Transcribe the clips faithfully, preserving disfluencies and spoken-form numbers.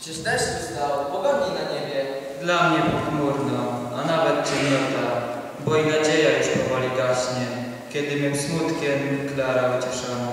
Przecież deszcz wystał, pogodniej na niebie. Dla mnie pochmurno, a nawet ciemnota, bo i nadzieja już powoli gaśnie, kiedy mym smutkiem Klara ucieszona.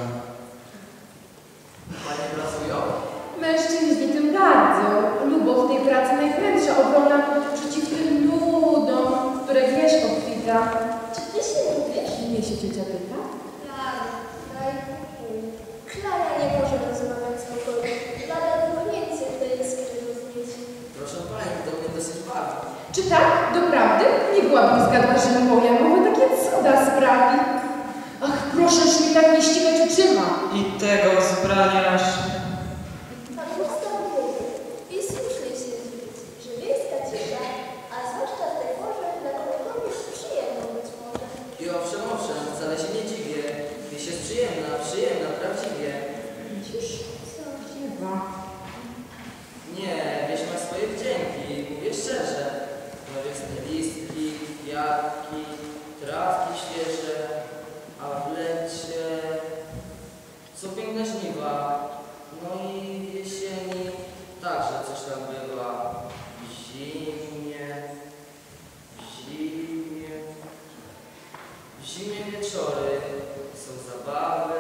Panie pracują? Mężczyźni tym bardzo. Lubo w tej pracy najprędsza obrona przeciw tym nudom, które wieś obfita. Czy ty się nie wiesz? Mnie się ciocia pyta? Klara, daj pokój. Klara nie może rozmawiać spokojnie. Lada dmuchnięcie w tej iskry rozumieć. Proszę pani, to mnie dosyć bawi. Czy tak? Doprawdy? Nie byłabym zgadła, że moja mowa takie cuda sprawi. Ach, proszę mi tak nie ścigać oczyma. I tego zbraniasz. Pan ustał głowy i słusznie się dziwić, że wiejska cisza, a zwłaszcza w tej porze dla kogokolwiek przyjemną być może. I owszem, owszem, wcale się nie dziwię. Wieś jest przyjemna, przyjemna, prawdziwie. Widzisz? Co śpiewa? Nie, wieś ma swoje wdzięki, mówię szczerze. Nowiosne listki, kwiatki, trawki świeże, a w lecie co piękne żniwa. No i w jesieni także coś tam bywa. W zimie, w zimie, w zimie wieczory są zabawy.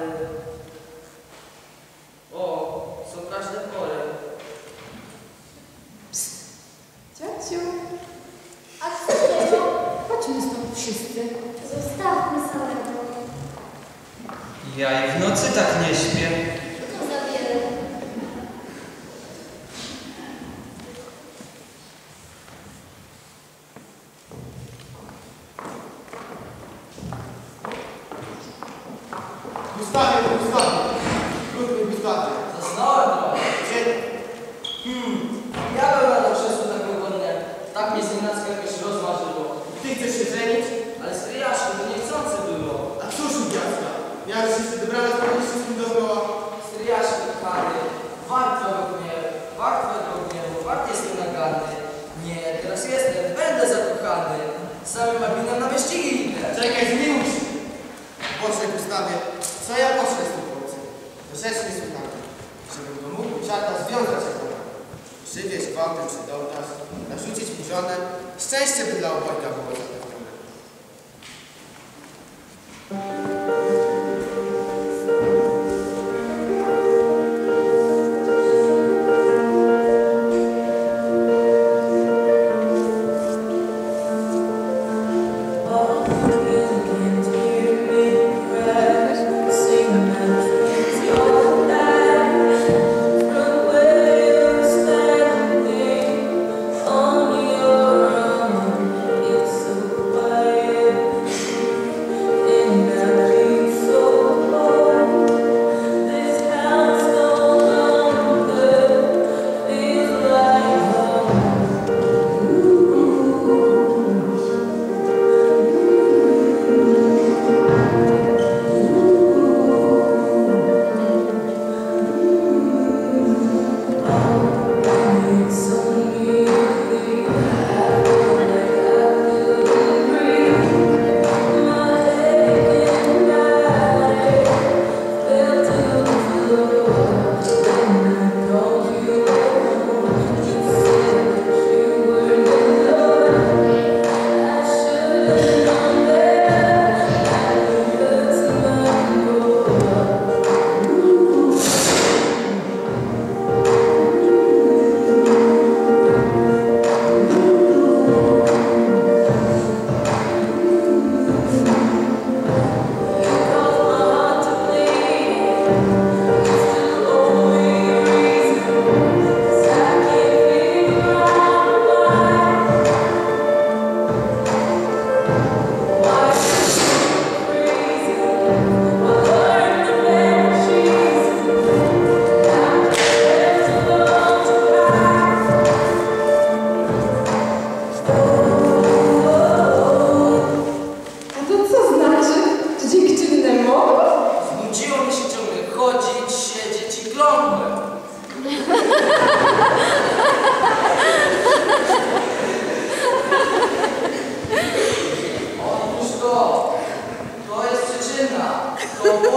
O, są każde pory. Ciociu, A co tego? chodźmy stąd wszyscy. Zostawmy samego. Ja i w nocy tak nie śpię. To za wiele. Gustawie, Gustawie! Krótki Gustawie! Zasnąłem trochę. Gdzie? Hmm, ja bym na to krzesło tak wygodnie. Tak mnie znienacka jakoś rozmarzyło. Ty chcesz się żenić? Ale stryjaszku, to niechcący było. A cóż, Jaska? Miałeś się dobrana z panem wszystkim dookoła. Stryjaszku, kochany, wart twego gniewu, wart twego gniewu, wart jestem naganny. Nie, teraz jestem, będę zakochany. Samym abinem na wyścigi idę. Czekaj, zmiłuj się! Boże, Gustawie, co ja poszłem z tym chłopcem? To rzecz niesłychana. Żebym go mógł czarta związać jak ona. Przywieźć gwałtem czy do ołtarz, narzucić mi żonę. Szczęście by dla obojga było zapewnione.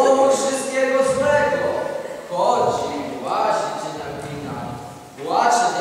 Chodzi, łazi cię na glina, płacze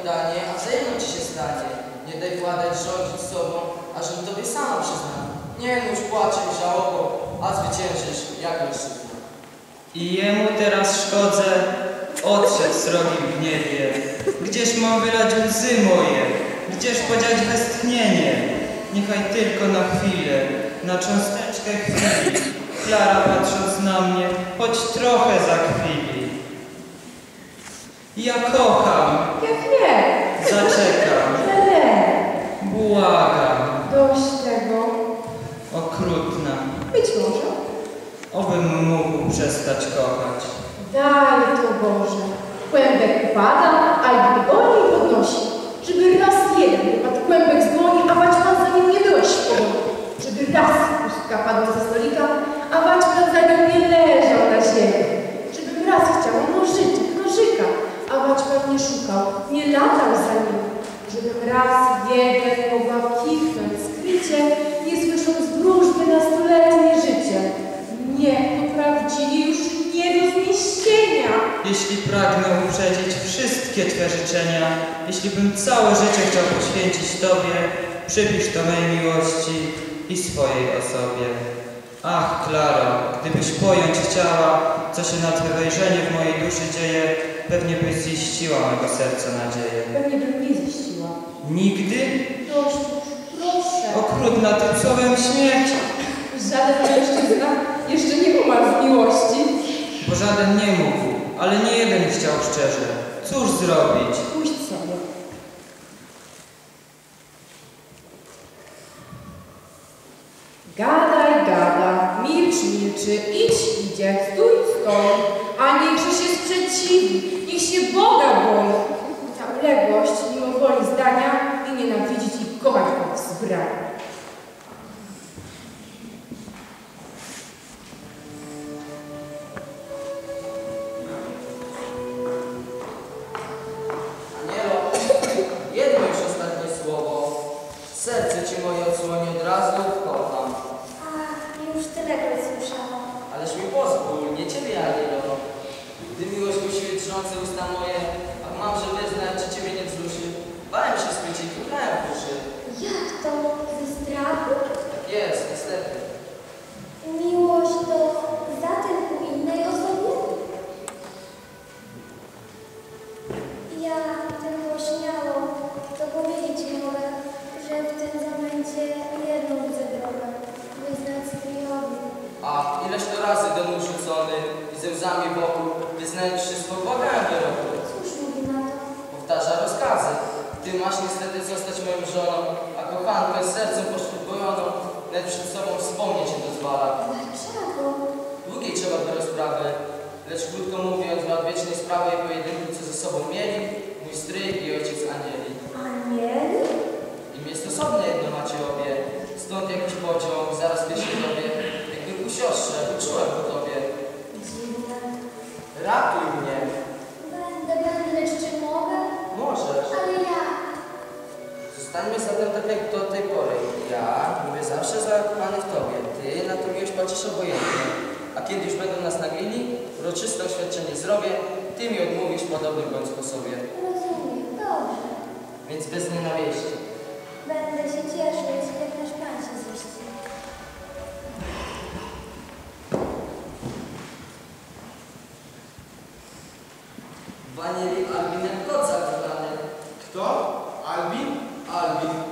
danie, a wzajemną ci się stanie. Nie daj władać rządzić sobą, ażem tobie sama przyzna. Nie nuż płaczem żałobą, a zwyciężysz jak mężczyzna. I jemu teraz szkodzę, odszedł srogim gniewie. Gdzież mam wylać łzy moje? Gdzież podziać westchnienie? Niechaj tylko na chwilę, na cząsteczkę chwili, Klara patrząc na mnie, choć trochę zakwili. Ja kocham, Jak nie? zaczekam, Ale błagam, dość tego. okrutna, Być może. obym mógł przestać kochać. Daj to Boże. Kłębek upada, Albin goni i podnosi. Żeby raz jeden wypadł kłębek z dłoni, a Waćpan za nim nie byłeś w pogoni. Żeby raz pustka padła ze stolika, a Waćpan za nim nie leżał na ziemi. Żebym raz chciał nożyczek, nożyka, a Waćpan nie szukał, nie latał za nim. Żebym raz jeden mogła kichnąć skrycie, nie słysząc wróżby na stuletnie życie. Nie, to prawdziwie już nie do zmieścienia. Jeśli pragnę uprzedzić wszystkie Twe życzenia, jeśli bym całe życie chciał poświęcić Tobie, przypisz to mej miłości i swojej osobie. Ach, Klaro, gdybyś pojąć chciała, co się na Twe wejrzenie w mojej duszy dzieje, pewnie byś ziściła mego serca nadzieję. Pewnie bym nie ziściła. Nigdy? Proszę, proszę. Okrutna tym słowem śmierć, Żaden mężczyzna jeszcze nie umarł z miłości. bo żaden nie mógł, ale nie jeden chciał szczerze. Cóż zrobić? Puść sobie. Gadaj, gada, milcz, milczy, idź, idzie, stój, stoi, a niechże się sprzeciwi, niech się Boga boi. Ta uległość mimo woli zdania i nienawidzić i kochać go w zbraniu. Anielo, jedno już ostatnie słowo. Serce ci moje odsłoni od razu, kocham. A, już tylekroć słyszałam. Ależ mi pozwól, nie ciebie, Anielo. Gdy miłość musi trzące usta moje, a mamże wyznać, czy ciebie nie wzruszy. Bałem się skryć i kuplałem uszy. Jak to? Ze strachu? Tak jest, niestety. Miłość to zatem u innej osoby? Ja tylko śmiało to powiedzieć mogę, że w tym zamęcie jedną widzę drogę, wyznać strójowi. A ileż to razy do nóg rzucony i ze łzami wokół, wyznając wszystko, błagałem wyroku. Cóż mówi na to? Powtarza rozkazy. Ty masz niestety zostać moją żoną, a kochankę z sercem poszczególną, lecz przed sobą wspomnieć nie dozwala. Dlaczego? Długiej trzeba by rozprawy, lecz krótko mówiąc, dla odwiecznej sprawy i pojedynku, co ze sobą mieli, mój stryj i ojciec anieli. Anieli? Imię stosowne jedno macie obie, stąd jakiś pociąg, zaraz pierwszy tobie, jakby ku siostrze, uczułem po tobie. Dziwne. Ratuj mnie, Będę, będę, lecz czy mogę? możesz. Ale ja. Zostańmy zatem tak jak do tej pory. Ja mówię zawsze zakochany w tobie, ty na to miłość patrzysz obojętnie. A kiedy już będą nas nagrili, uroczyste oświadczenie zrobię, ty mi odmówisz w podobnym bądź sposobie. Rozumiem, dobrze. Więc bez nienawieści. Będę się cieszyć, jak nasz Pan się ziści. W Anieli Albinem kot zakochany. Kto? Albin? Albin,